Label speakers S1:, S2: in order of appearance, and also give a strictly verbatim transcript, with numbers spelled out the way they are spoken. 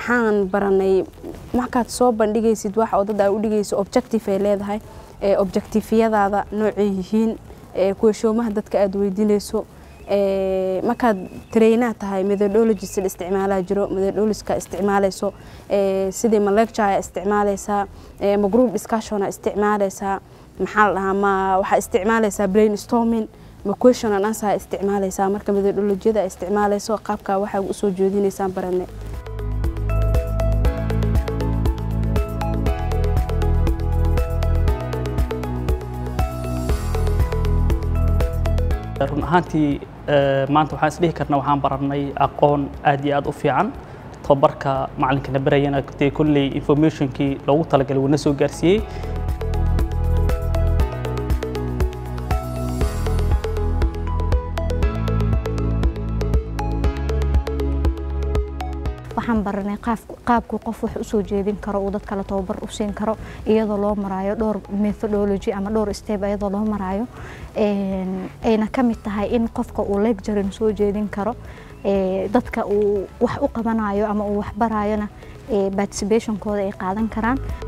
S1: waxaan baranay markaad soo bandhigaysid wax oo dad ay u dhigayso objective ay leedahay ee objective-yadaada noocay yihiin ee kuwashoomaha dadka aad weydiinayso ee markaad trainer tahay methodology sil isticmaala jiro methodology-ka isticmaalayso ee sidii ma lecture isticmaalaysa ee ma group discussion isticmaalaysa maxaa la ma waxa isticmaalaysa brainstorming ma question and answer isticmaalaysa marka methodology-da isticmaalayso qaabka waxa u soo jeedinaysan baranay
S2: run ahaantii maanta waxaan isdhihi karnaa waxaan baranay aqoon aad iyo aad u fiican tababarka macallinkana barayana kulley informationkii loogu talagalay uu na soo gaarsiiyey
S3: waxaan baranay qaabku qof wax u soo jeedin karo oo dadka la tababar u siin karo iyadoo loo marayo dhowr methodology ama dhowr step iyadoo loo marayo een ayna kamid tahay in qofka uu lecture soo jeedin karo ee dadka uu wax u qabanayo ama uu wax barayana ee participation kooda ay qaadan karaan